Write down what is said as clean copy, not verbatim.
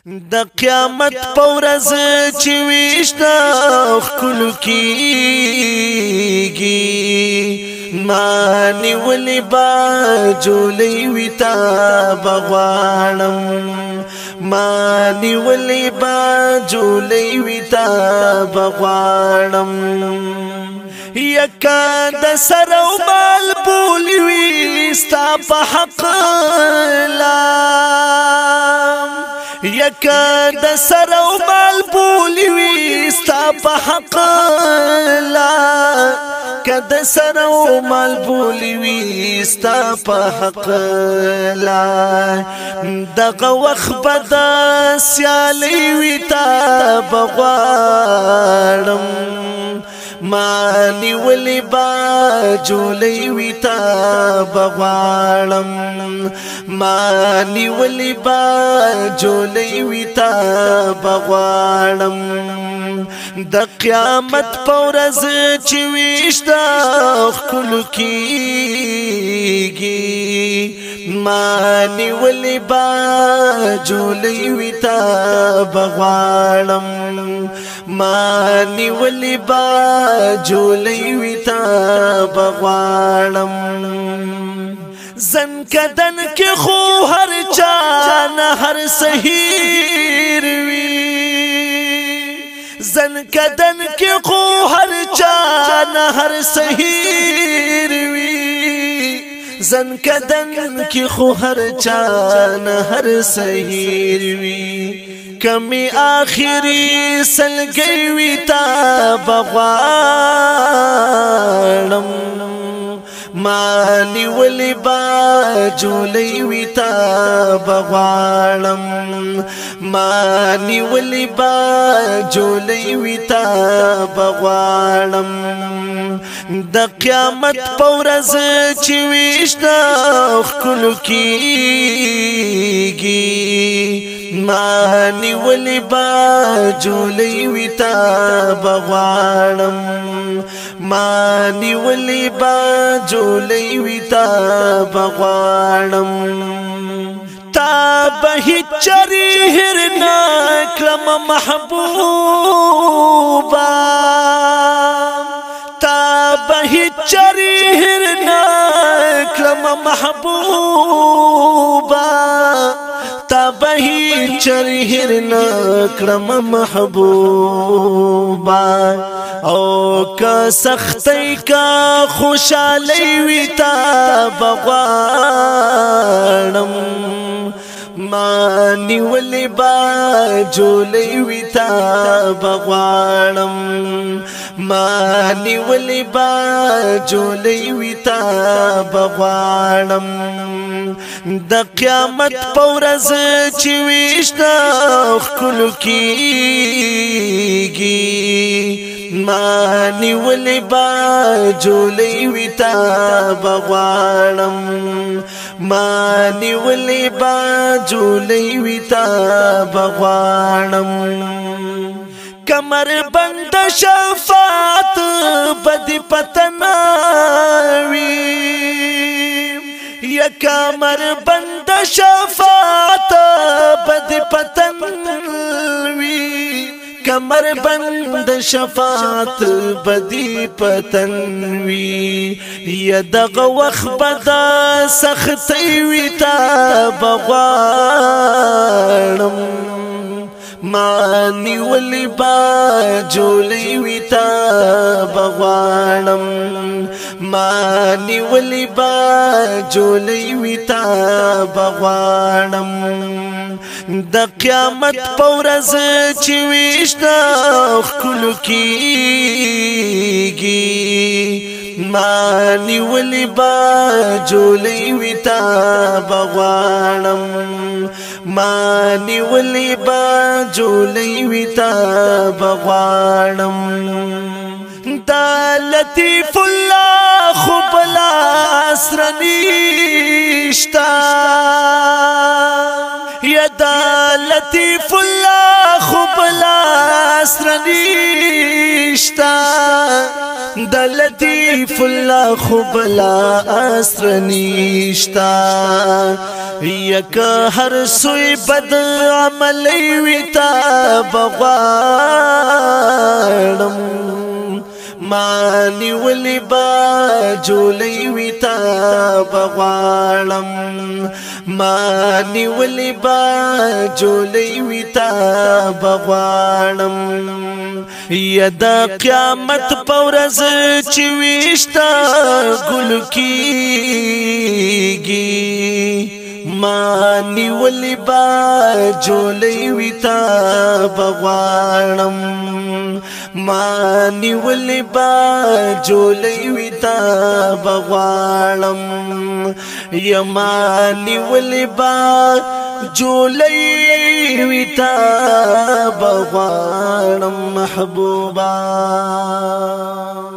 د قیامت پورز چې وشتا خلو کیږي مانی ولی با جولی ویتا بغوانم مانی ولی با جولی ویتا بغوانم یکا د سرو مال بولی ویستا په حق لام یکا د سرو مال بولی ویستا په حق لا کد سرو مال بولی ویستا په حق لا دغه وخت بدا سیالی ویتا بغوانم مانی ولی با جولی ویتا بغوانم مانی ولی با جولی ویتا بغوانم د قیامت پورز چې وشتا خلو کیږي مانی ولی با جولی ویتا بغوانم مانی ولی با جولی ویتا بغوانم زن کدن کی خو هر چان هر سحیر وی زن کدن کی خو هر چان هر سحیر وی زن کدن کی خو هر چان هر سحیر وی کمی آخری سلگی ویتا بغوانم مانی ولی با جولی ویتا بغوانم مانی ولی با جولی ویتا بغوانم د قیامت پورز چې وشتا خلو کیږي مانی ولی با جولی ویتا بغوانم مانی ولی با جولی ویتا بغوانم تا بهی چری هرنا کلم محبوبا تا بهی چری هرنا کلم محبوبا بهی چرهر نکرم محبوبا او که سختی که خوشالی ویتا بغوانم مانی ولی با جولی ویتا بغوانم مانی ولی با جولی ویتا بغوانم د قیامت پورز چې وشتا خلو کیږي مانی ولی با جولی ویتا بغوانم مانی ولی با جولی ویتا بغوانم کمر بند شفاعت بدی پتناوی یا کمر بند شفاعت بدی پتنوی کمر بند شفاعت بدی پتنوی یا دغه وخت بدا سختی ویتا بغوانم مانی ولی با جولی ویتا بغوانم مانی ولی با جولی ویتا بغوانم د قیامت پورز چې وشتا خلو کیږي مانی ولی با جولی ویتا بغوانم مانی ولی با جولی ویتا بغوانم دا لطیف الله خوب لاسرنیشتا یا دا لطیف الله خوب لاسرنیشتا د لطیف الله خبلا اسرنیشتا یک هر سوی بد عملی ویتا بغوارم مانی ولی با جولی ویتا بغوارم مانی ولی با جولی ویتا بغوارم یدا قیامت پورز چویشتا گل کیگی مانی ولی با جولی ویتا بغوارم مانی ولی با جولی ویتا بغوارم یا مانی ولی با جولی ویتا بغوارم محبوبا